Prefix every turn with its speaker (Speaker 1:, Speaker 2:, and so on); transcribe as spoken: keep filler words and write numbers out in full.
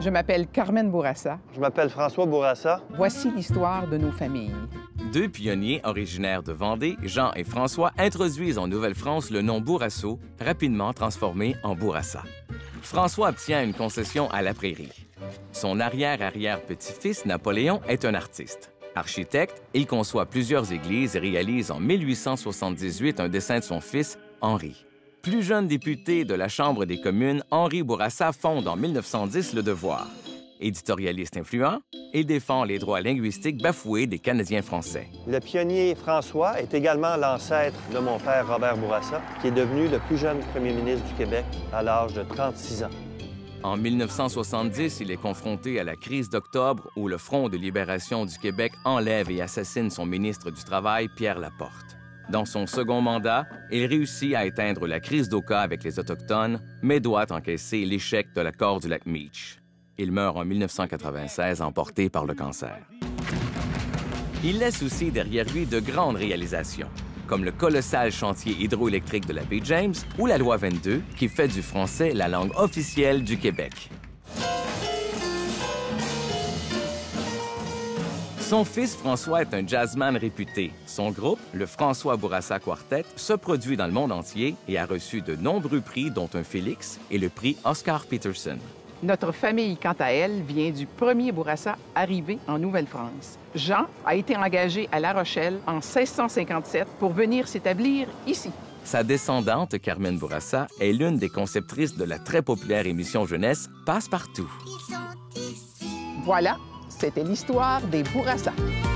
Speaker 1: Je m'appelle Carmen Bourassa.
Speaker 2: Je m'appelle François Bourassa.
Speaker 1: Voici l'histoire de nos familles.
Speaker 3: Deux pionniers originaires de Vendée, Jean et François, introduisent en Nouvelle-France le nom Bourrasso, rapidement transformé en Bourassa. François obtient une concession à la Prairie. Son arrière-arrière-petit-fils, Napoléon, est un artiste. Architecte, il conçoit plusieurs églises et réalise en mille huit cent soixante-dix-huit un dessin de son fils, Henri. Plus jeune député de la Chambre des communes, Henri Bourassa fonde en mille neuf cent dix Le Devoir. Éditorialiste influent, il défend les droits linguistiques bafoués des Canadiens français.
Speaker 2: Le pionnier François est également l'ancêtre de mon père Robert Bourassa, qui est devenu le plus jeune premier ministre du Québec à l'âge de trente-six ans.
Speaker 3: En mille neuf cent soixante-dix, il est confronté à la crise d'octobre où le Front de libération du Québec enlève et assassine son ministre du Travail, Pierre Laporte. Dans son second mandat, il réussit à éteindre la crise d'Oka avec les Autochtones, mais doit encaisser l'échec de l'accord du lac Meech. Il meurt en mille neuf cent quatre-vingt-seize, emporté par le cancer. Il laisse aussi derrière lui de grandes réalisations, comme le colossal chantier hydroélectrique de la baie James ou la loi vingt-deux, qui fait du français la langue officielle du Québec. Son fils François est un jazzman réputé. Son groupe, le François Bourassa Quartet, se produit dans le monde entier et a reçu de nombreux prix, dont un Félix et le prix Oscar Peterson.
Speaker 1: Notre famille, quant à elle, vient du premier Bourassa arrivé en Nouvelle-France. Jean a été engagé à La Rochelle en seize cent cinquante-sept pour venir s'établir ici.
Speaker 3: Sa descendante, Carmen Bourassa, est l'une des conceptrices de la très populaire émission jeunesse Passe-Partout.
Speaker 1: Voilà, c'était l'histoire des Bourassa.